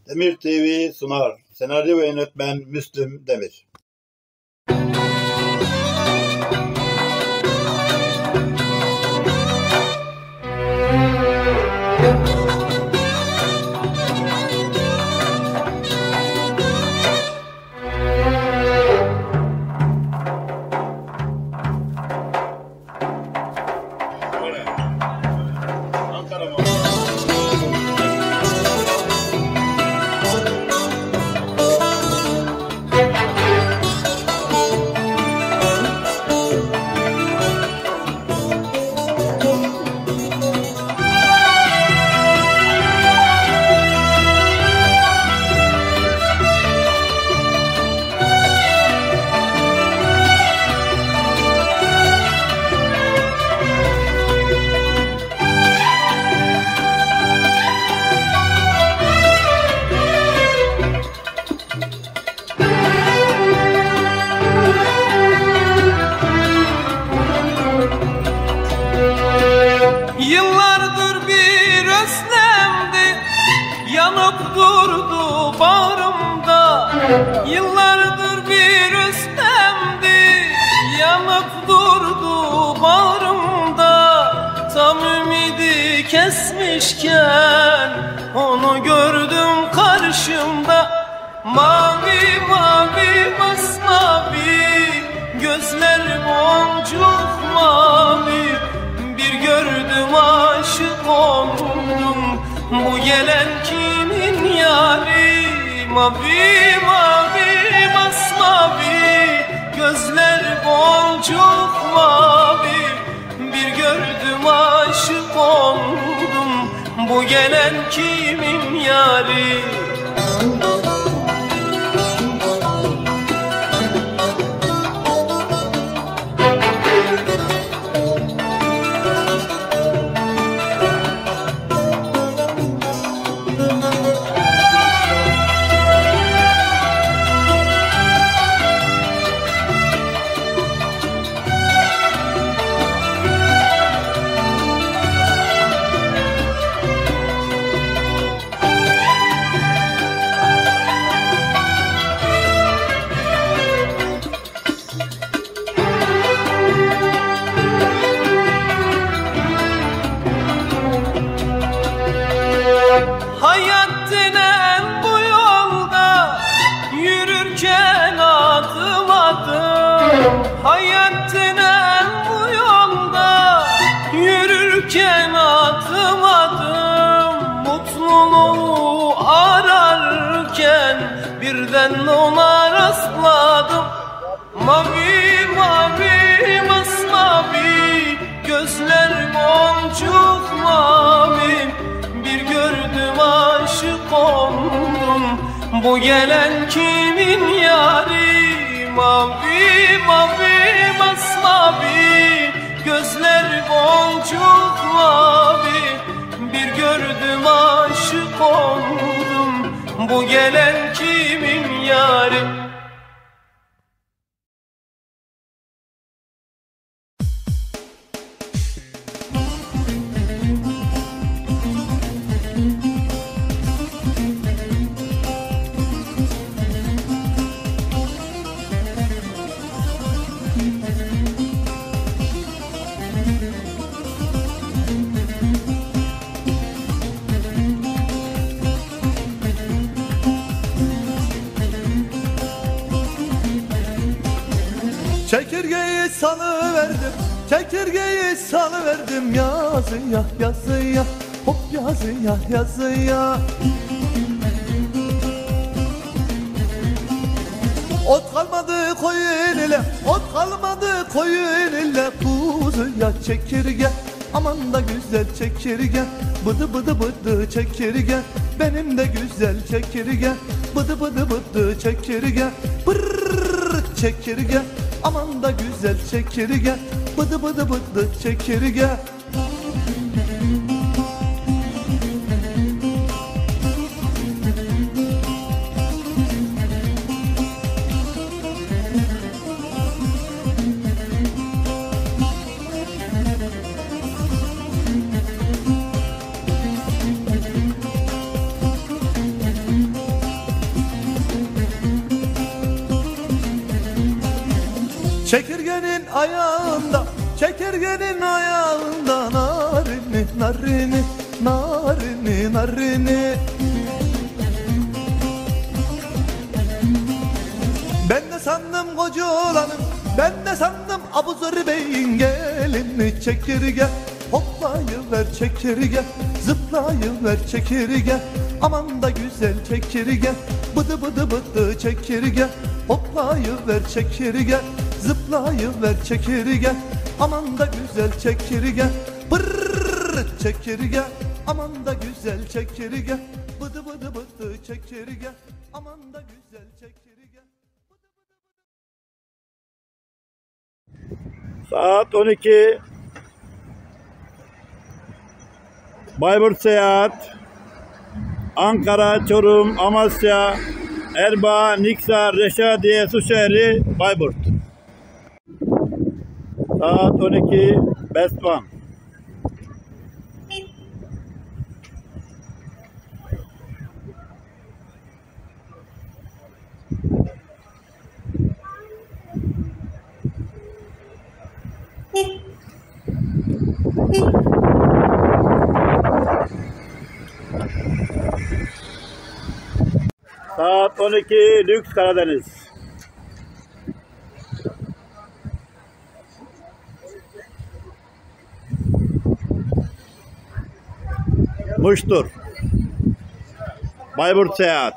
Demir TV sunar. Senaryo ve yönetmen Müslüm Demir. Yıllardır bir özlemdi, yanıp durdu bağrımda. Yıllardır bir özlemdi, yanıp durdu bağrımda. Tam ümidi kesmişken onu gördüm karşımda. Mavi mavi masmavi, gözler boncuk mavi. Bir gördüm aşık oldum, bu gelen kimin yari? Mavi mavi masmavi, gözler boncuk mavi. Bir gördüm aşık oldum, bu gelen kimin yari? Hayat denen bu yolda yürürken adım adım. Hayat denen bu yolda yürürken adım adım. Mutluluğu ararken birden ona rastladım. Mavi mavi masmavi, gözler boncuk mavi. Bir gördüm aşık oldum, bu gelen kimin yari? Mavi mavi masmavi, gözler boncuk mavi. Bir gördüm aşık oldum, bu gelen kimin yari? Çekirgeyi salıverdim, çekirgeyi salıverdim yazıya, yazıya, hop yazıya, yazıya. Ot kalmadı koyun ile, ot kalmadı koyun ile kuzuya çekirge. Aman da güzel çekirge, bıdı bıdı bıdı çekirge. Benim de güzel çekirge, bıdı bıdı bıdı çekirge. Pırrrr çekirge, aman da güzel çekirge, bıdı bıdı bıdı çekirge. Çekirgenin ayağında, çekirgenin ayağında narini, narini, narini, narini. Ben de sandım koca olanım, ben de sandım Abuzur Bey'in gelini. Çekirge hoplayıver çekirge, zıplayıver çekirge, aman da güzel çekirge, bıdı bıdı bıdı çekirge, hoplayıver çekirge, zıplayıver çekirge, aman da güzel çekirge, pırrrr çekirge, aman da güzel çekirge, bıdı bıdı bıdı çekirge, aman da güzel çekirge. Saat 12. Bayburt Seyahat. Ankara, Çorum, Amasya, Erbaa, Niksa, Reşadiye, Suşehri, Bayburt. Saat 12. Best One. Saat 12. Lüks Karadeniz. Muştur. Bayburt Seyahat.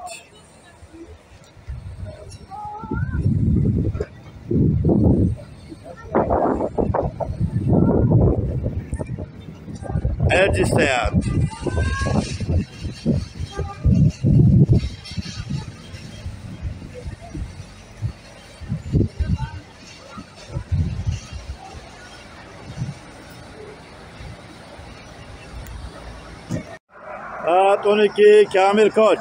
Erciş Seyahat. Saat 12. Kamil Koç.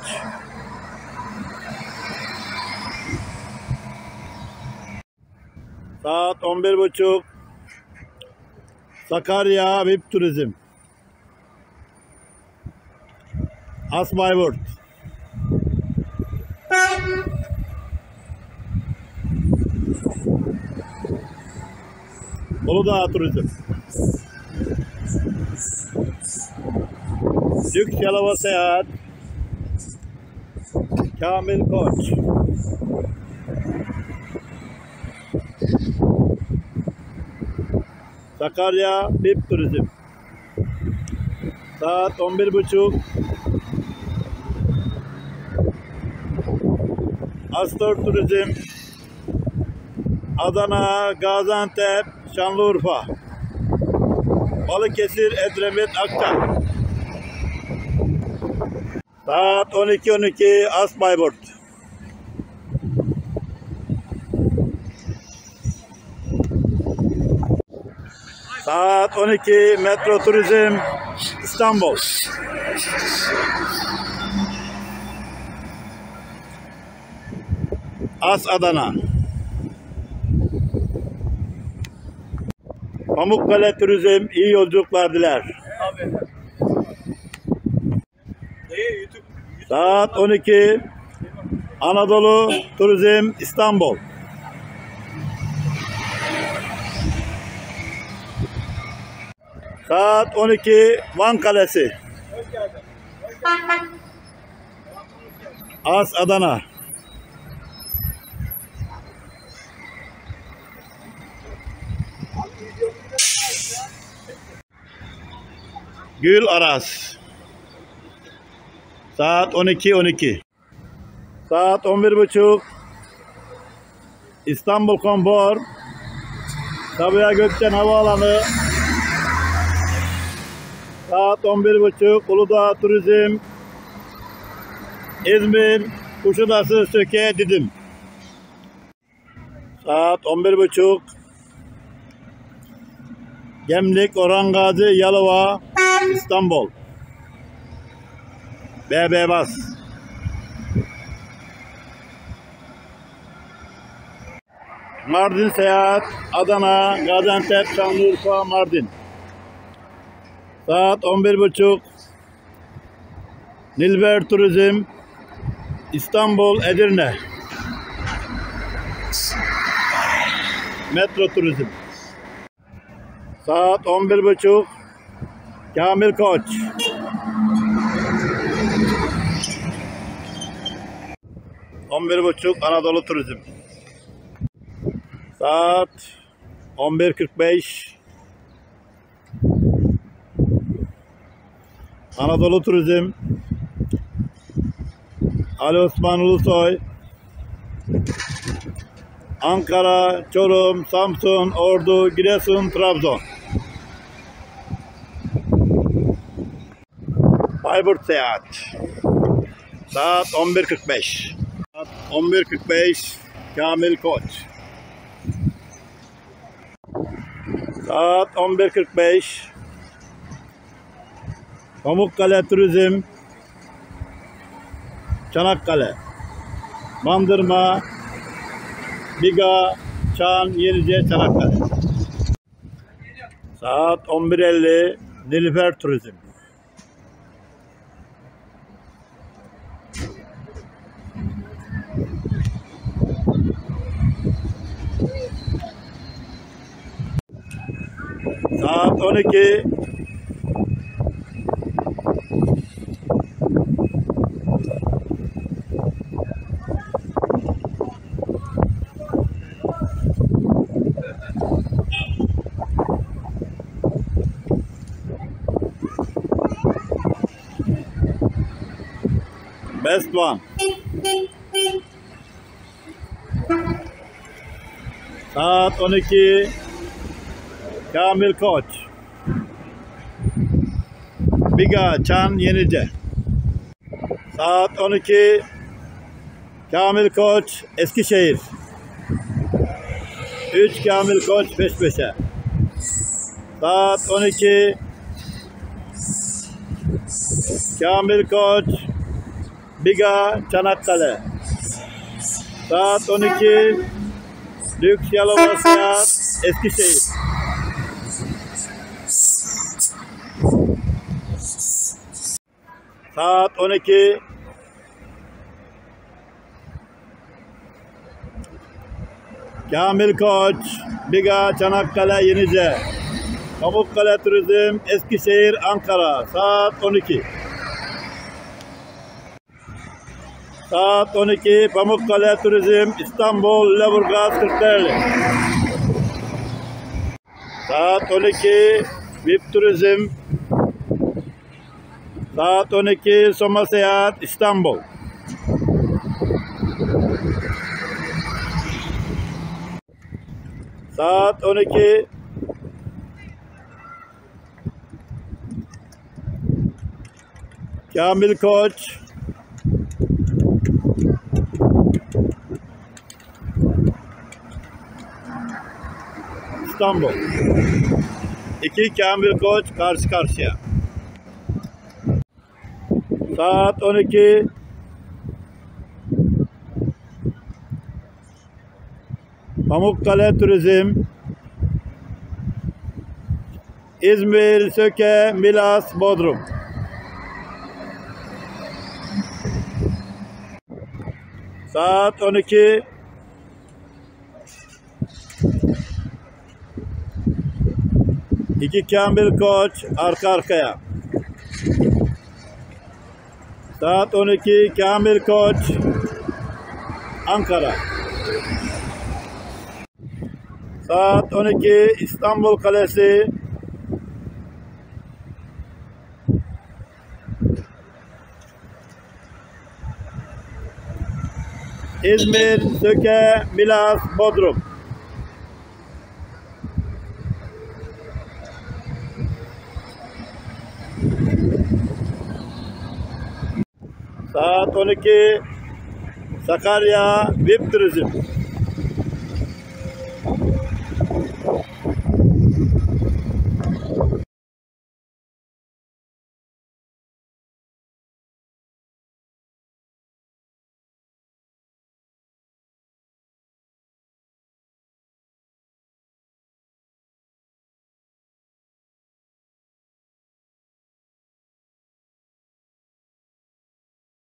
Saat 11.30. Sakarya VIP Turizm. As Bayburt. Uludağ Turizm. Lüks Yalova Seyahat. Kamil Koç. Sakarya VIP Turizm. Saat 11.30. Astor Turizm. Adana, Gaziantep, Şanlıurfa. Balıkesir, Edremit, Akçay. Saat 12.12. As Bayburt. Saat 12. Metro Turizm İstanbul. As Adana. Pamukkale Turizm iyi yolculuklar diler. Saat 12. Anadolu Turizm İstanbul. Saat 12. Van Kalesi. As Adana. Gül Aras. Saat 12.12. Saat 11.30. İstanbul Konfor. Sabiha Gökçen Havaalanı. Saat 11.30. Uludağ Turizm. İzmir, Kuşadası, Söke, Didim. Saat 11.30. Gemlik, Orhan Gazi, Yalova, İstanbul. BB Bas. Mardin Seyahat, Adana, Gaziantep, Şanlıurfa, Mardin. Saat 11.30. Nilber Turizm, İstanbul, Edirne. Metro Turizm. Saat 11.30 Kamil Koç. Anadolu Turizm. Saat 11.45 Anadolu Turizm. Ali Osman Ulusoy. Ankara, Çorum, Samsun, Ordu, Giresun, Trabzon. Bayburt Seyahat. Saat 11.45. Saat 11.45 Kamil Koç. Saat 11.45 Pamukkale Turizm. Çanakkale. Bandırma, Biga, Çan, Yenice, Çanakkale. Saat 11.50 Nilüfer Turizm. Saat 12 Best One. Saat 12 Kamil Koç. Biga, Çan, Yenice. Saat 12 Kamil Koç, Eskişehir. 3 Kamil Koç peş peşe. Saat 12 Kamil Koç, Biga, Çanakkale. Saat 12 Lüks Yalova Seyahat, Eskişehir. Saat 12 Kamil Koç, Biga, Çanakkale, Yenice. Pamukkale Turizm, Eskişehir, Ankara. Saat 12. Saat 12 Pamukkale Turizm, İstanbul, Lüleburgaz, Kırklareli. Saat 12 VIP Turizm. Saat 12 Soma Seyahat, İstanbul. Saat 12 Kamil Koç, İstanbul. 2 Kamil Koç karşı karşıya. Saat 12 Pamukkale Turizm, İzmir, Söke, Milas, Bodrum. Saat 12 2 Kamil Koç arka arkaya. Saat 12 Kamil Koç, Ankara. Saat 12 İstanbul Kalesi. İzmir, Söke, Milas, Bodrum. Saat 12 Sakarya VIP Turizm.